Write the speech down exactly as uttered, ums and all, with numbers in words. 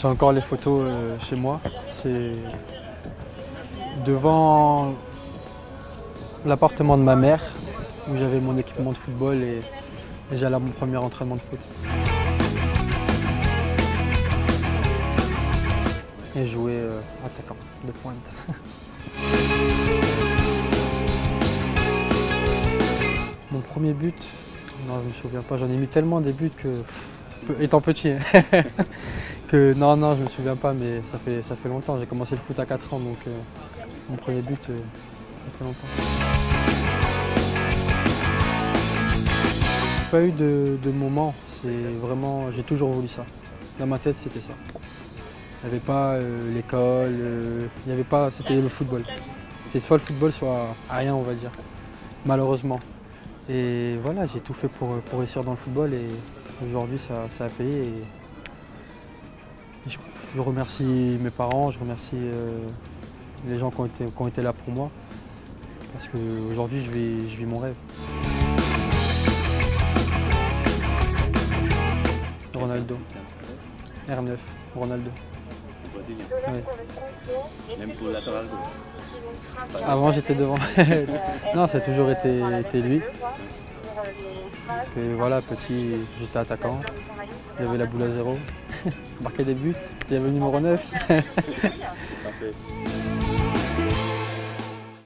J'ai encore les photos euh, chez moi. C'est devant l'appartement de ma mère où j'avais mon équipement de football et, et j'allais à mon premier entraînement de foot. Et jouer euh, attaquant de pointe. Mon premier but, non je me souviens pas, j'en ai mis tellement des buts que, pff, étant petit, hein, que non non je me souviens pas, mais ça fait, ça fait longtemps, j'ai commencé le foot à quatre ans donc euh, mon premier but euh, ça fait longtemps. Pas eu de, de moment, c'est vraiment, j'ai toujours voulu ça. Dans ma tête c'était ça. Il n'y avait pas euh, l'école, euh, il n'y avait pas, c'était le football. C'était soit le football, soit rien on va dire, malheureusement. Et voilà, j'ai tout fait pour, pour réussir dans le football et aujourd'hui ça, ça a payé. Et, et je, je remercie mes parents, je remercie euh, les gens qui ont, été, qui ont été là pour moi parce qu'aujourd'hui je vis, je vis mon rêve. Ronaldo. R neuf, Ronaldo. Brésilien. Oui. Même pour le latéral gauche. Avant j'étais devant. Non, ça a toujours été, été lui. Parce que voilà, petit, j'étais attaquant. J'avais la boule à zéro. Je marquais des buts. Il y avait le numéro neuf. Parfait.